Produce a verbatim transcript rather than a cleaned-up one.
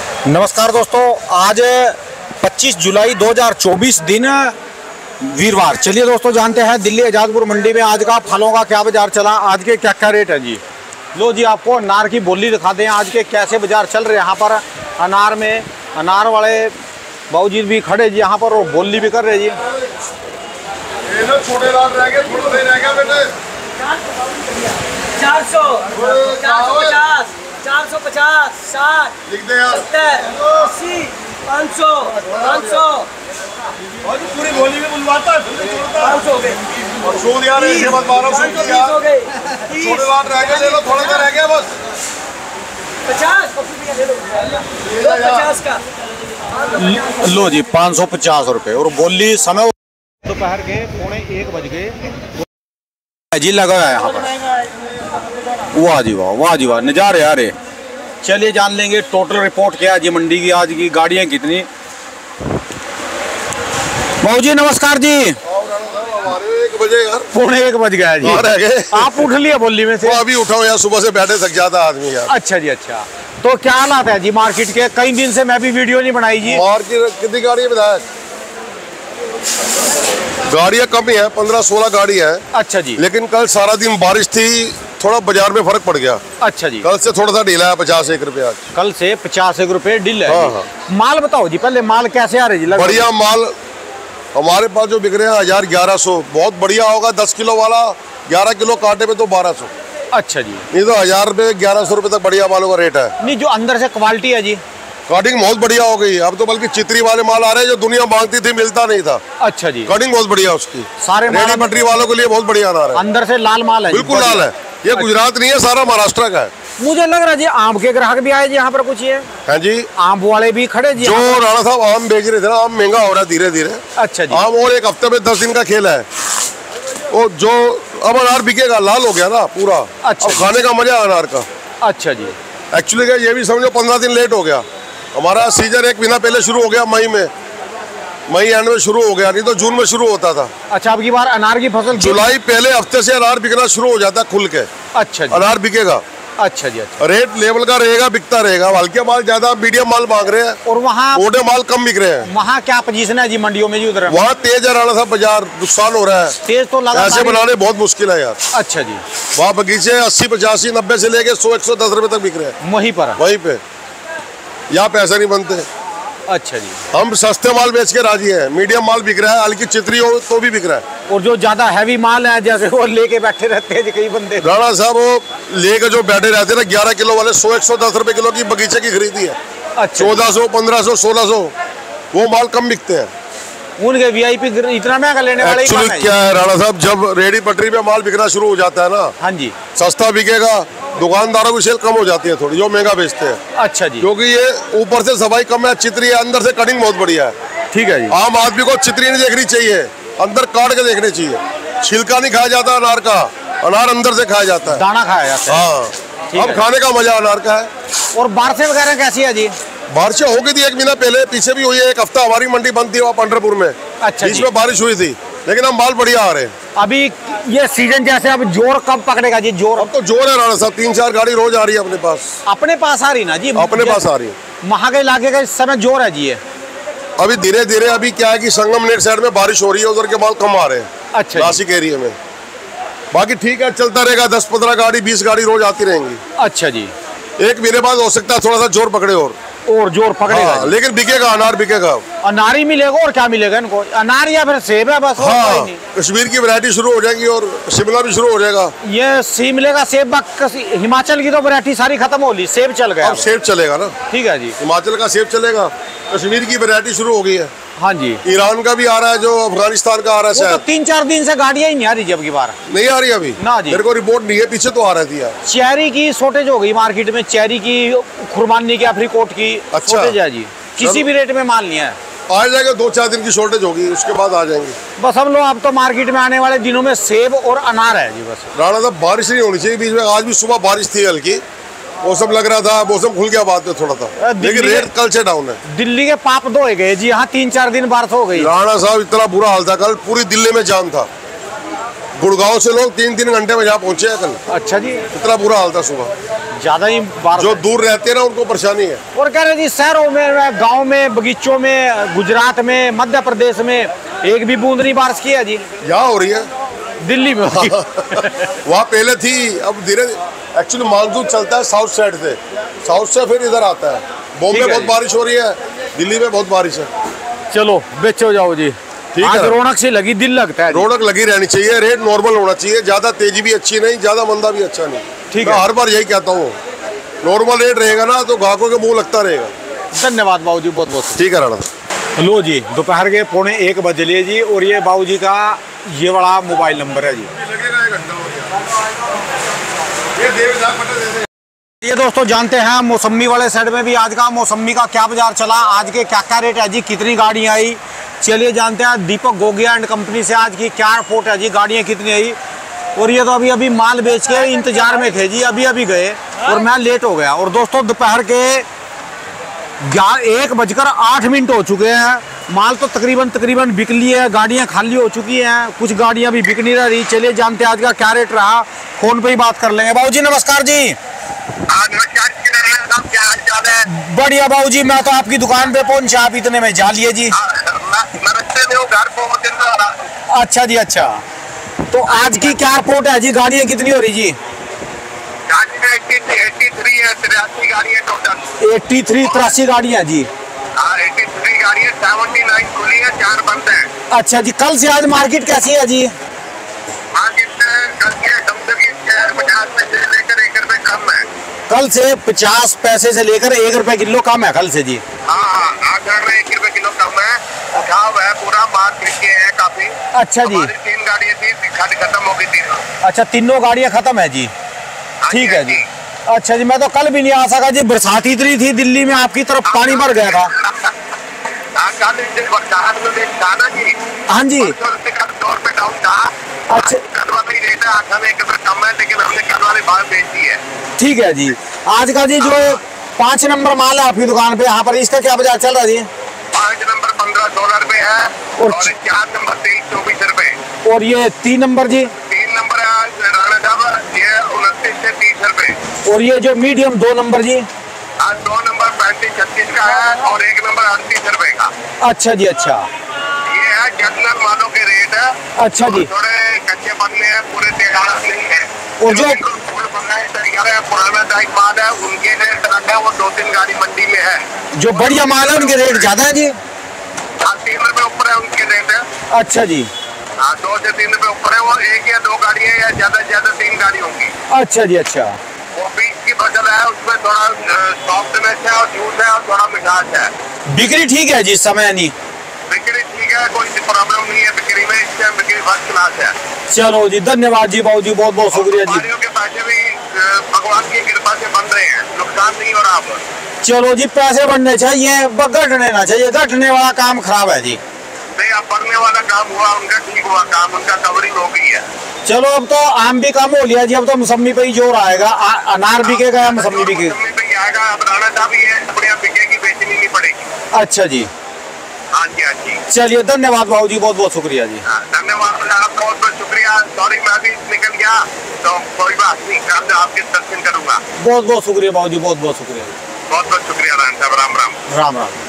नमस्कार दोस्तों, आज पच्चीस जुलाई दो हज़ार चौबीस दिन वीरवार। चलिए दोस्तों जानते हैं दिल्ली आजादपुर मंडी में आज का फलों का क्या बाजार चला, आज के क्या क्या रेट है जी। लो जी आपको अनार की बोली दिखा दें, आज के कैसे बाजार चल रहे हैं। यहाँ पर अनार में अनार वाले बाबूजी भी खड़े जी यहाँ पर और बोली भी कर रहे जी। छोटे लाल रह गए, थोड़े रह गए बेटे। चार सौ चार सौ पचास चार सौ पचास साठ सत्तर अस्सी पाँच सौ पाँच सौ पूरी बोली में बुलवाता है। पाँच सौ हो गए और सूद यार ऐसे मत मारो, सूद किया। हो गए छोटे लाल रह गए, ले लो, थोड़ा सा रह गया बस। पचास ले लो पचास का लो जी पाँच सौ पचास रुपये। और बोली समय दोपहर के पौने एक बज गए जी लगा है यहाँ पर। वाह जी वाह, वाह जी वाह, नज़ारे आ रहे। चलिए जान लेंगे टोटल रिपोर्ट क्या है जी मंडी की, आज की गाड़ियाँ कितनी। बाबू जी नमस्कार जी। एक बजे यार, पौने एक बज गया जी। रह गए। आप उठ लिए बोली में से? अभी उठाओ यार, सुबह से बैठे थक जाता आदमी यार। अच्छा जी अच्छा। तो क्या हालात है जी मार्केट के? कई दिन से मैं भी वीडियो नहीं बनाई जी। मार्केट कितनी गाड़ी बताया? गाड़ियाँ कम ही है, पंद्रह सोलह गाड़ी है। अच्छा जी। लेकिन कल सारा दिन बारिश थी, थोड़ा बाजार में फर्क पड़ गया। अच्छा जी। कल से थोड़ा सा ढीला है, पचास एक रुपए आज। कल से पचास एक रुपए डील है। हाँ, हाँ। माल बताओ जी पहले, माल कैसे आ रहे जी? बढ़िया माल हमारे पास जो बिक रहे हैं हजार ग्यारह सौ, बहुत बढ़िया होगा। दस किलो वाला ग्यारह किलो काटे पे तो बारह सौ। अच्छा जी। नहीं तो हजार रुपए ग्यारह सौ रुपए तक बढ़िया मालों का रेट है। नहीं जो अंदर से क्वालिटी है जी, कटिंग बहुत बढ़िया हो गई। अब तो बल्कि चित्री वाले माल आ रहे हैं जो दुनिया मांगती थी, मिलता नहीं था। अच्छा जी। कटिंग बहुत बढ़िया उसकी। सारे रेडी पटरी वालों के लिए बहुत बढ़िया अनार है। अंदर से लाल माल है, बिल्कुल लाल है। ये गुजरात नहीं है, सारा महाराष्ट्र का है। मुझे लग रहा है जी आम के ग्राहक भी आए जी यहाँ पर कुछ। ये है जी, आम वाले भी खड़े जी। जो राणा साहब आम बेच रहे थे ना, आम महंगा हो रहा है धीरे धीरे। अच्छा जी। आम और एक हफ्ते में दस दिन का खेल है। वो जो अब अनार बिकेगा, लाल हो गया ना पूरा। अच्छा। अब खाने का मजा है अनार का। अच्छा जी। एक्चुअली क्या, ये भी समझो पंद्रह दिन लेट हो गया। हमारा सीजन एक महीना पहले शुरू हो गया, मई में, मई एंड में शुरू हो गया, नहीं तो जून में शुरू होता था। अच्छा अब की बार अनार की फसल जुलाई पहले हफ्ते से अनार बिकना शुरू हो जाता है खुल के। अच्छा जी। अनार बिकेगा। अच्छा जी अच्छा। रेट लेवल का रहेगा, बिकता रहेगा। हल्के माल ज्यादा, मीडियम माल मांग रहे हैं और वहाँ मोटे माल कम बिक रहे हैं। वहाँ क्या पोजीशन है जी मंडियों में जी उधर? वहाँ तेज है राणा साहब, बाजार नुकसान हो रहा है। तेज तो लगा, ऐसे बनाने बहुत मुश्किल है यार। अच्छा जी। वहाँ बगीचे अस्सी पचासी नब्बे से लेके सौ एक सौ दस रुपए तक बिक रहे हैं वहीं पर। वहीं पे। यहाँ पैसे नहीं बनते। अच्छा जी। हम सस्ते माल बेच के राजी हैं। मीडियम माल बिक रहा है, हल्की चित्री हो तो भी बिक रहा है। और जो ज्यादा हैवी माल है जैसे वो लेके बैठे रहते हैं कई बंदे। राणा साहब वो लेके जो बैठे रहते हैं ना, ग्यारह किलो वाले सौ एक सौ दस रुपए किलो की बगीचे की खरीदी है। अच्छा। चौदह सौ पंद्रह सौ सोलह सौ वो माल कम बिकते हैं। उनके वीआईपी इतना महंगा लेने वाले ही एक्चुअली क्या है राणा साहब, जब रेडी पटरी पे माल बिकना शुरू हो जाता है ना, हाँ जी, सस्ता बिकेगा, दुकानदारों की सेल कम हो जाती है थोड़ी, जो महंगा बेचते हैं। अच्छा जी। क्योंकि ये ऊपर से सफाई कम है, चित्री है, अंदर से कटिंग बहुत बढ़िया है। ठीक है जी। आम आदमी को चित्री नहीं देखनी चाहिए, अंदर काट के देखनी चाहिए। छिलका नहीं खाया जाता अनार का, अनार अंदर से खाया जाता है, दाना खाया जाता है। हाँ, अब खाने का मजा अनार का है। और बारिशें वगैरह कैसी है जी? बारिशें हो गई थी एक महीना पहले, पीछे भी हुई है। एक हफ्ता हमारी मंडी बंद थी वहाँ पंडरपुर में। अच्छा बीच में बारिश हुई थी, लेकिन हम माल बढ़िया आ रहे हैं। अभी ये सीजन जैसे अब जोर कब पकड़ेगा जी? जोर अब तो जोर है राणा साहब, तीन चार गाड़ी रोज आ रही है अपने पास। अपने पास आ रही ना जी? अपने पास आ रही है। वहाँ के इलाके का इस समय जोर है जी ये। अभी धीरे धीरे अभी क्या है कि संगम नेट साइड में बारिश हो रही है, उधर के माल कम आ रहे हैं। अच्छा। नासिक एरिया में बाकी ठीक है, चलता रहेगा। दस पंद्रह गाड़ी बीस गाड़ी रोज आती रहेंगी। अच्छा जी। एक महीने बाद हो सकता है थोड़ा सा जोर पकड़े और और जोर पकड़ेगा। हाँ, लेकिन बिकेगा, अनार बिकेगा। अनार ही मिलेगा और क्या मिलेगा इनको? अनार या फिर सेब है बस? हाँ, कश्मीर की वैरायटी शुरू हो जाएगी और शिमला भी शुरू हो जाएगा। ये सी मिलेगा सेब। हिमाचल की तो वैरायटी सारी खत्म हो गई, सेब चल गया। अब सेब चलेगा ना। ठीक है जी। हिमाचल का सेब चलेगा, कश्मीर की वैरायटी शुरू हो गई है। हाँ जी। ईरान का भी आ रहा है, जो अफगानिस्तान का आ रहा है तो शायद। तीन चार दिन से गाड़ियां ही नहीं आ रही जब की बार। नहीं आ रही अभी ना जी। मेरे को रिपोर्ट नहीं है, पीछे तो आ रही थी यार। चेरी की शॉर्टेज हो गई मार्केट में, चेरी की, खुरमानी की, अफ्रीकोट की शॉर्टेज है जी। किसी भी रेट में माल नहीं है। आ जाएगा, दो चार दिन की शॉर्टेज होगी, उसके बाद आ जाएंगे। बस हम लोग अब तो मार्केट में आने वाले दिनों में सेब और अनार है जी बस। राणा साहब बारिश नहीं होनी चाहिए बीच में। आज भी सुबह बारिश थी हल्की, मौसम लग रहा था, मौसम खुल गया बाद में थोड़ा था, लेकिन रेट कल से डाउन है। दिल्ली के पाप धोए गए जी, यहाँ तीन चार दिन बारिश हो गई। राणा साहब इतना बुरा हाल था कल, पूरी दिल्ली में जाम था। गुड़गांव से लोग तीन तीन घंटे में यहाँ पहुंचे हैं कल। अच्छा जी। इतना बुरा हाल था सुबह। ज्यादा ही बारिश जो है। दूर रहते हैं ना उनको परेशानी है। और कह रहे जी शहरों में, गांव में, बगीचों में, गुजरात में, मध्य प्रदेश में एक भी बूंद नहीं बारिश की है जी। यहाँ हो रही है, दिल्ली में होगी। वहाँ पहले थी, अब धीरे एक्चुअली मानसून चलता है साउथ साइड से, साउथ से फिर इधर आता है। बॉम्बे ठीक है बहुत जी। बारिश हो रही है, दिल्ली में बहुत बारिश है। चलो बेचो जाओ जी। ठीक आज है। रौनक सी लगी, दिल लगता है जी। रौनक लगी रहनी चाहिए, रेट नॉर्मल होना चाहिए, ज्यादा तेजी भी अच्छी नहीं, ज्यादा मंदा भी अच्छा नहीं। ठीक मैं है। हर बार यही कहता हूँ, नॉर्मल रेट रहेगा ना तो ग्राहकों के मुंह लगता रहेगा। धन्यवाद बाबू जी, बहुत बहुत। ठीक है राणा। लो जी, दोपहर के पौने एक बज लिए जी, और ये बाबू जी का ये बड़ा मोबाइल नंबर है जी। ये दोस्तों जानते हैं मौसमी वाले साइड में भी आज का मौसमी का क्या बाजार चला, आज के क्या क्या रेट है जी, कितनी गाड़ियाँ आई, चलिए जानते हैं। दीपक गोगिया एंड कंपनी से आज की क्या रिपोर्ट है जी, गाड़ियाँ कितनी आई। और ये तो अभी अभी माल बेच के इंतजार में थे जी, अभी अभी गए और मैं लेट हो गया। और दोस्तों दोपहर के ग्यारह एक बजकर आठ मिनट हो चुके हैं, माल तो तकरीबन तकरीबन बिक ली है, गाड़ियाँ खाली हो चुकी हैं, कुछ गाड़ियाँ भी बिक नहीं रही। चलिए जानते हैं आज का क्या रेट रहा, फोन पे ही बात कर लेंगे। बाबू जी नमस्कार जी। क्या हाल चाल है? बढ़िया बाबू जी, मैं तो आपकी दुकान पे पहुंचा, आप इतने में जा लिए जी। मैं रस्ते में हूँ, घर पहुँच रहा। अच्छा जी अच्छा, तो आज की क्या रिपोर्ट है जी, गाड़ियाँ कितनी हो रही जी? गाड़ी में तिरासी है, तिरासी गाड़ी है टोटल। एट्टी थ्री तिरासी गाड़ियाँ जी। हाँ तिरासी गाड़ी है, सेवेंटी नाइन खुली है, चार बंद है। अच्छा जी, कल से आज मार्केट कैसी है जी? मार्केट कल के कम से कम पचास पैसे लेकर एक रुपए कम है। कल से पचास पैसे से लेकर एक रुपए किलो कम है कल से जी। हाँ हाँ आकर में एक रुपए किलो कम है, उठाव है, पूरा माल बिक के है काफी। अच्छा जी। हमारी तीन गाड़ियाँ थी, खाली खत्म हो गई तीनों। अच्छा तीनों गाड़ियाँ खत्म है जी, ठीक है जी। अच्छा जी, मैं तो कल भी नहीं आ सका जी, बरसात इतनी थी दिल्ली में, आपकी तरफ पानी भर गया था। हाँ जी। अच्छा ठीक है जी। आज का जी जो पाँच नंबर माल है आपकी दुकान पे, यहाँ पर इसका क्या बाजार चल रहा है जी? पाँच नंबर पंद्रह सोलह रुपए है, और और चार नंबर तेईस चौबीस रुपए, और ये तीन नंबर जी? तीन नंबर है राणा साहब, ये उनतीस से तीस रुपए, और ये जो मीडियम दो नंबर जी? आज दो नंबर पैंतीस छत्तीस का है, और एक नंबर अड़तीस रुपए का। अच्छा जी अच्छा। ये है जनरल मालों के रेट है। अच्छा जी। थोड़े कच्चे बनने हैं, पूरे तैयार नहीं है। और जो फुल बनना है, तैयार है, पुराना टाइप माल है, उनके रेट अलग है, वो दो तीन गाड़ी मंडी में है। जो बढ़िया माल है उनके रेट ज्यादा है जी? हाँ तीन रुपए ऊपर है उनके रेट है। अच्छा जी। हाँ दो से तीन रुपए ऊपर है, वो एक या दो गाड़ी है, या ज्यादा से ज्यादा तीन गाड़ी होंगी। अच्छा जी अच्छा। वो बीच की फसल है, उसमें थोड़ा सॉफ्टनेस है और जूस है और थोड़ा मिठास है। बिक्री ठीक है जी इस समय नहीं? बिक्री ठीक है, कोई प्रॉब्लम नहीं है बिक्री में, इस टाइम बिक्री फर्स्ट क्लास है। चलो जी धन्यवाद जी बाबू जी, बहुत बहुत शुक्रिया जी। व्यापारियों के पैसे भी अ, भगवान की कृपा से बन रहे हैं, नुकसान नहीं हो रहा अब। चलो जी, पैसे बढ़ने चाहिए, ब- घटने ना चाहिए, घटने वाला काम खराब है जी। नहीं अब बढ़ने वाला काम हुआ, उनका ठीक हुआ काम, उनका कवरिंग हो गई है। चलो अब तो आम भी कम हो लिया जी, अब तो मौसमी पे ही जोर आएगा, आ- अनार बिकेगा या मौसमी बिकेगा? मौसमी पे ही आएगा, अब राणा साहब ही है, अपने यहाँ बिकेगी, बेचनी नहीं पड़ेगी। अच्छा जी। हाँ जी हाँ जी। चलिए धन्यवाद बाबू जी, बहुत बहुत शुक्रिया जी। हाँ, धन्यवाद, आप बहुत बहुत शुक्रिया। सॉरी मैं अभी निकल गया, तो कोई बात नहीं, कल आपके दर्शन करूंगा। बहुत बहुत शुक्रिया बाबू जी, बहुत बहुत शुक्रिया। बहुत बहुत शुक्रिया राम साहब, राम राम। राम राम।